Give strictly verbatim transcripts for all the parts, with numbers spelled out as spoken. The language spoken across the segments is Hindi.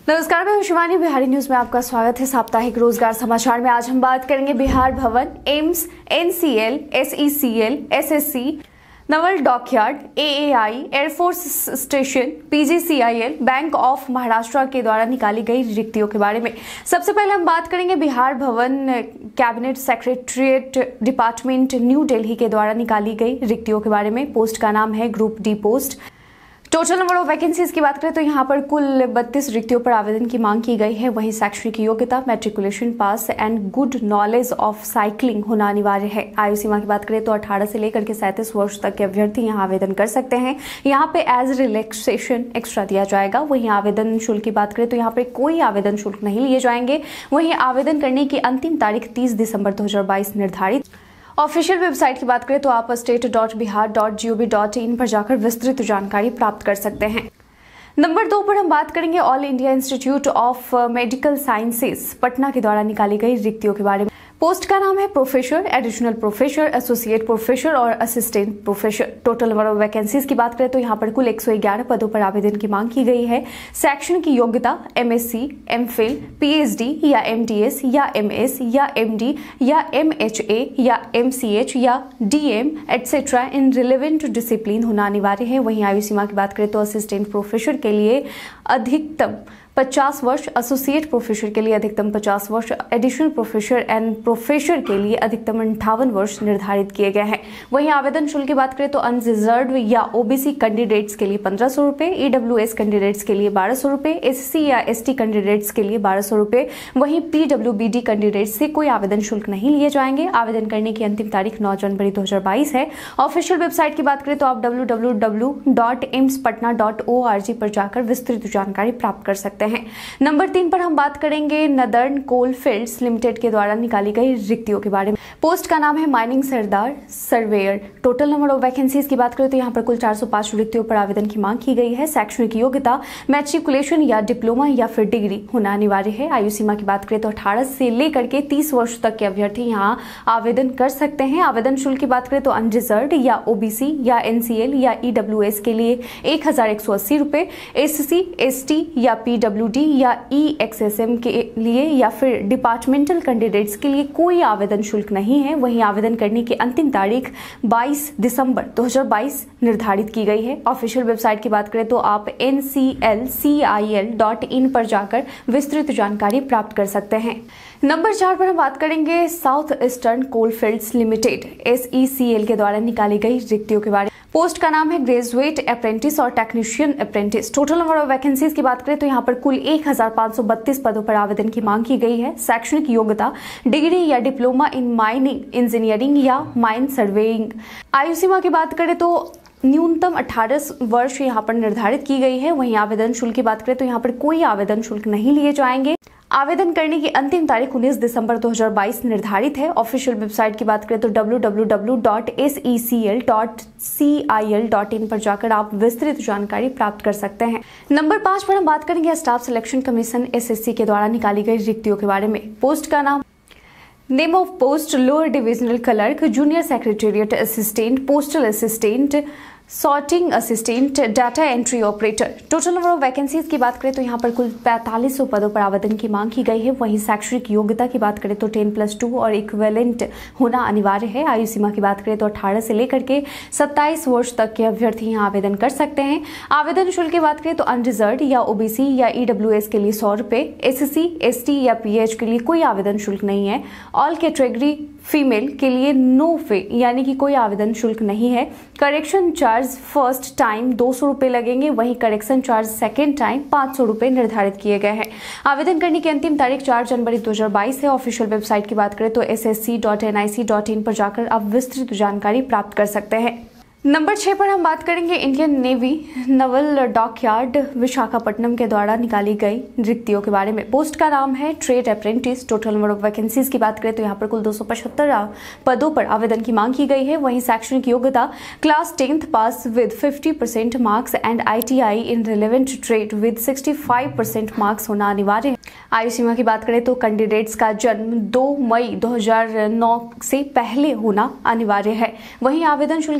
नमस्कार, मैं शिवानी। बिहारी न्यूज में आपका स्वागत है। साप्ताहिक रोजगार समाचार में आज हम बात करेंगे Bihar Bhavan, AIIMS, NCL, SECL, SSC, naval dockyard, AAI, air force station, PGCIL, Bank of Maharashtra के द्वारा निकाली गई रिक्तियों के बारे में। सबसे पहले हम बात करेंगे Bihar Bhavan cabinet secretariat department New Delhi के द्वारा निकाली गई रिक्तियों के बारे में। पोस्ट का नाम है group D post. Total number of vacancies की बात करें तो यहाँ पर कुल बत्तीस रिक्तियों पर आवेदन की मांग की गई है। वहीं शैक्षणिक योग्यता, matriculation pass and good knowledge of cycling होना अनिवार्य है। आयु सीमा की बात करें तो अठारह से लेकर के सैंतीस वर्ष तक के अभ्यर्थी यहाँ आवेदन कर सकते हैं। यहाँ पे एज रिलैक्सेशन एक्स्ट्रा दिया जाएगा। वहीं आवेदन शुल्क की बात करें तो यहाँ पे कोई आवेदन शुल्क नहीं लिए जाएंगे। वहीं आवेदन करने की अंतिम तारीख तीस दिसंबर दो हजार बाईस निर्धारित। ऑफिशियल वेबसाइट की बात करें तो आप state dot Bihar dot G O V dot in पर जाकर विस्तृत जानकारी प्राप्त कर सकते हैं। नंबर दो पर हम बात करेंगे All India Institute of Medical Sciences Patna के द्वारा निकाली गई रिक्तियों के बारे में। पोस्ट का नाम है professor, additional professor, associate professor और assistant professor. Total number of vacancies की बात करें तो यहाँ पर कुल एक सौ ग्यारह पदों पर आवेदन की मांग की गई है। शैक्षणिक योग्यता एमएससी, एमफिल, पीएचडी या एमडीएस या एमएस या एमडी या एमएचए या एमसीएच या DM etcetera in relevant discipline होना अनिवार्य है। वहीं आयु सीमा की बात करें तो असिस्टेंट प्रोफेसर के लिए अधिकतम पचास वर्ष, एसोसिएट प्रोफेसर के लिए अधिकतम पचास वर्ष, एडिशनल प्रोफेसर एंड प्रोफेसर के लिए अधिकतम अंठावन वर्ष निर्धारित किए गए हैं। वहीं आवेदन शुल्क की बात करें तो अनरिजर्व या ओबीसी कैंडिडेट्स के लिए पंद्रह सौ रुपए, ईडब्ल्यूएस कैंडिडेट्स के लिए बारह सौ रुपए, एससी या एसटी कैंडिडेट्स के लिए बारह सौ रुपए। वहीं पीडब्ल्यूबीडी कैंडिडेट्स से कोई आवेदन शुल्क नहीं लिए जाएंगे। आवेदन करने की अंतिम तारीख नौ जनवरी दो हजार बाईस है। ऑफिशियल वेबसाइट की बात करें तो आप W W W dot AIIMS Patna dot O R G पर जाकर विस्तृत जानकारी प्राप्त कर सकते हैं। नंबर तीन पर हम बात करेंगे नदर्न कोल फील्ड्स लिमिटेड के द्वारा निकाली गई रिक्तियों के बारे में। पोस्ट का नाम है माइनिंग सरदार surveyor. Total number of vacancies की बात करें तो यहाँ पर कुल चार सौ पांच रिक्तियों पर आवेदन की मांग की गई है। शैक्षणिक योग्यता मैट्रिकुलेशन या डिप्लोमा या फिर डिग्री होना अनिवार्य है। आयु सीमा की बात करें तो अठारह से लेकर के तीस वर्ष तक के अभ्यर्थी यहाँ आवेदन कर सकते हैं। आवेदन शुल्क की बात करें तो अनरिजर्व या ओबीसी या एनसीएल या ईडब्ल्यूएस के लिए एक हजार एक सौ अस्सी रुपए, एससी, एसटी या पीडब्ल्यूडी या ईएक्सएसएम के लिए या फिर डिपार्टमेंटल कैंडिडेट्स के लिए कोई आवेदन शुल्क नहीं है। वहीं आवेदन करने की अंतिम तारीख बाईस दिसंबर दो हजार बाईस निर्धारित की गई है। ऑफिशियल वेबसाइट की बात करें तो आप N C L C I L dot in पर जाकर विस्तृत जानकारी प्राप्त कर सकते हैं। नंबर चार पर हम बात करेंगे South Eastern Coalfields Limited SECL के द्वारा निकाली गई रिक्तियों के बारे में। पोस्ट का नाम है ग्रेजुएट अप्रेंटिस और technician apprentice. Total number of vacancies की बात करें तो यहाँ पर कुल एक हजार पांच सौ बत्तीस पदों पर आवेदन की मांग की गई है। शैक्षणिक योग्यता डिग्री या डिप्लोमा इन माइनिंग इंजीनियरिंग या माइन सर्वेइंग। आयु सीमा की बात करें तो न्यूनतम अठारह वर्ष यहाँ पर निर्धारित की गई है। वहीं आवेदन शुल्क की बात करें तो यहाँ पर कोई आवेदन शुल्क नहीं लिए जाएंगे। आवेदन करने की अंतिम तारीख उन्नीस दिसंबर दो हजार बाईस निर्धारित है। ऑफिशियल वेबसाइट की बात करें तो W W W dot S E C L dot C I L dot in पर जाकर आप विस्तृत जानकारी प्राप्त कर सकते हैं। नंबर पांच पर हम बात करेंगे स्टाफ सिलेक्शन कमीशन एसएससी के द्वारा निकाली गई रिक्तियों के बारे में। पोस्ट का नाम name of post lower divisional clerk, junior secretariat assistant, postal assistant, sorting assistant, data entry operator. Total number of vacancies की बात करें तो यहाँ पर कुल पैंतालीस सौ पदों पर आवेदन की मांग की गई है। वहीं शैक्षणिक योग्यता की बात करें तो टेन प्लस टू और इक्विवेलेंट होना अनिवार्य है। आयु सीमा की बात करें तो अठारह से लेकर के सत्ताईस वर्ष तक के अभ्यर्थी यहाँ आवेदन कर सकते हैं। आवेदन शुल्क की बात करें तो अनरिजर्व या ओबीसी या ईडब्ल्यूएस के लिए सौ रुपए, एससी, एसटी या पीएच के लिए कोई आवेदन शुल्क नहीं है। ऑल कैटेगरी फीमेल के लिए नो फे यानी कि कोई आवेदन शुल्क नहीं है। करेक्शन चार्ज फर्स्ट टाइम दो सौ रुपए लगेंगे। वहीं करेक्शन चार्ज सेकेंड टाइम पांच सौ रुपए निर्धारित किए गए हैं। आवेदन करने की अंतिम तारीख चार जनवरी दो हजार बाईस है। ऑफिशियल वेबसाइट की बात करें तो S S C dot N I C dot in पर जाकर आप विस्तृत जानकारी प्राप्त कर सकते हैं। नंबर छह पर हम बात करेंगे Indian Navy naval dockyard Visakhapatnam के द्वारा निकाली गई रिक्तियों के बारे में। पोस्ट का नाम है trade apprentice. Total number of vacancies की बात करें तो यहाँ पर कुल दो सौ पचहत्तर पदों पर आवेदन की मांग की गई है। वहीं शैक्षणिक योग्यता class tenth pass with fifty percent marks and ITI in relevant trade with sixty five percent marks होना अनिवार्य है। आयु सीमा की बात करें तो कैंडिडेट्स का जन्म दो मई दो हजार नौ से पहले होना अनिवार्य है। वहीं आवेदन शुल्क की बात करें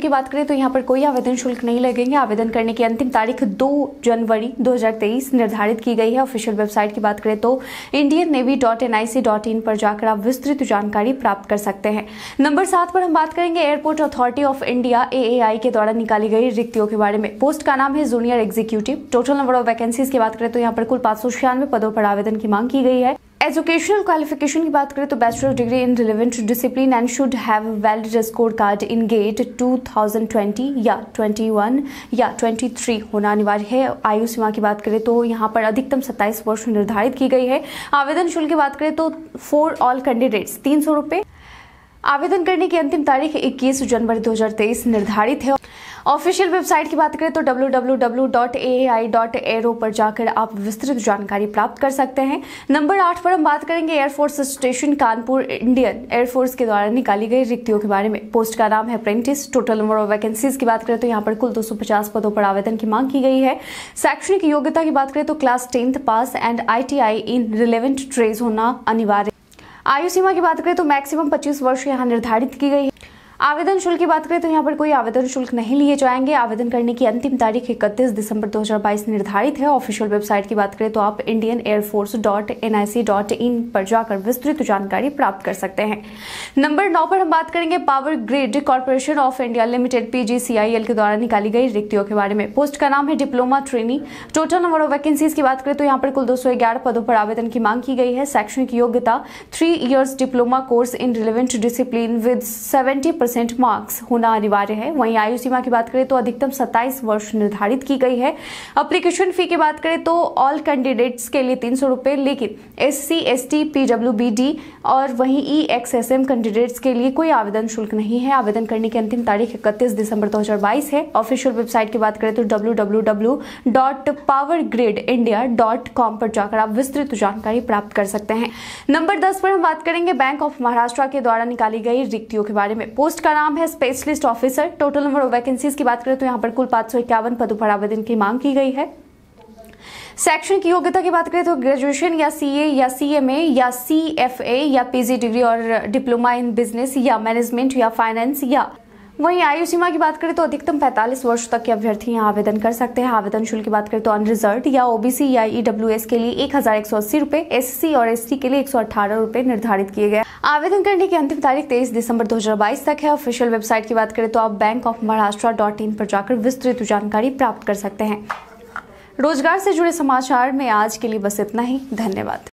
तो यहाँ पर कोई आवेदन शुल्क नहीं लगेंगे। आवेदन करने की अंतिम तारीख दो जनवरी दो हज़ार तेईस निर्धारित की गई है। ऑफिशियल वेबसाइट की बात करें तो Indian Navy dot N I C dot in पर जाकर आप विस्तृत जानकारी प्राप्त कर सकते हैं। नंबर सात पर हम बात करेंगे Airport Authority of India A A I के द्वारा निकाली गई रिक्तियों के बारे में। पोस्ट का नाम है junior executive. Total number of vacancies की बात करें तो यहाँ पर कुल पाँच सौ छियानवे पदों पर आवेदन की मांग की गई है। एजुकेशनल क्वालिफिकेशन की बात करें तो bachelor degree in relevant discipline and should have valid score card in GATE two thousand twenty या इक्कीस या तेईस होना अनिवार्य है। आयु सीमा की बात करें तो यहाँ पर अधिकतम सत्ताईस वर्ष निर्धारित की गई है। आवेदन शुल्क की बात करें तो फॉर ऑल कैंडिडेट्स तीन सौ रुपये। आवेदन करने की अंतिम तारीख इक्कीस जनवरी दो हज़ार तेईस निर्धारित है। ऑफिशियल वेबसाइट की बात करें तो W W W dot A A I dot aero पर जाकर आप विस्तृत जानकारी प्राप्त कर सकते हैं। नंबर आठ पर हम बात करेंगे air force station Kanpur Indian air force के द्वारा निकाली गई रिक्तियों के बारे में। पोस्ट का नाम है apprentice. Total number of vacancies की बात करें तो यहाँ पर कुल दो सौ पचास पदों पर आवेदन की मांग की गई है। शैक्षणिक योग्यता की बात करें तो class tenth pass and I T I in relevant trade होना अनिवार्य। आयु सीमा की बात करें तो मैक्सिमम पच्चीस वर्ष यहाँ निर्धारित की गई है। आवेदन शुल्क की बात करें तो यहाँ पर कोई आवेदन शुल्क नहीं लिए जाएंगे। आवेदन करने की अंतिम तारीख इकतीस दिसंबर दो हज़ार बाईस निर्धारित है। ऑफिशियल वेबसाइट की बात करें तो आप Indian air force dot N I C dot in पर जाकर विस्तृत जानकारी प्राप्त कर सकते हैं। नंबर नौ पर हम बात करेंगे Power Grid Corporation of India Limited P G C I L के द्वारा निकाली गई रिक्तियों के बारे में। पोस्ट का नाम है diploma trainee. Total number of vacancies की बात करें तो यहाँ पर कुल दो सौ ग्यारह पदों पर आवेदन की मांग की गई है। शैक्षणिक योग्यता three years diploma course in relevant discipline with seventy percent marks होना अनिवार्य है। वहीं आयु सीमा की बात करें तो अधिकतम सत्ताईस वर्ष निर्धारित की गई है। एप्लीकेशन फी की बात करें तो ऑल कैंडिडेट्स के लिए तीन सौ रुपए, लेकिन S C S T P W B D और वहीं E X S M candidates के लिए कोई आवेदन शुल्क नहीं है। आवेदन करने की अंतिम तारीख इकतीस दिसंबर दो हज़ार बाईस है। ऑफिशियल वेबसाइट की बात करें तो W W W dot power grid India dot com पर जाकर आप विस्तृत जानकारी प्राप्त कर सकते हैं। नंबर दस पर हम बात करेंगे बैंक ऑफ महाराष्ट्र के द्वारा निकाली गई रिक्तियों के बारे में। पोस्ट का नाम है specialist officer. Total number of vacancies की बात करें तो यहाँ पर कुल पाँच सौ इक्यावन पदों पर आवेदन की मांग की गई है। शैक्षणिक योग्यता की बात करें तो ग्रेजुएशन या सी ए या सी एम ए या सी एफ ए या पी जी डिग्री और डिप्लोमा इन बिजनेस या मैनेजमेंट या फाइनेंस या वहीं आयु सीमा की बात करें तो अधिकतम पैंतालीस वर्ष तक के अभ्यर्थी यहाँ आवेदन कर सकते हैं। आवेदन शुल्क की बात करें तो अनरिजर्व या ओ बी सी या ई डब्ल्यू एस के लिए एक हजार एक सौ अस्सी रुपए, एस सी और एस टी के लिए एक सौ अठारह रुपए निर्धारित किए गए। आवेदन करने की अंतिम तारीख तेईस दिसंबर दो हज़ार बाईस तक है। ऑफिशियल वेबसाइट की बात करें तो आप Bank of Maharashtra dot in पर जाकर विस्तृत जानकारी प्राप्त कर सकते हैं। रोजगार से जुड़े समाचार में आज के लिए बस इतना ही। धन्यवाद।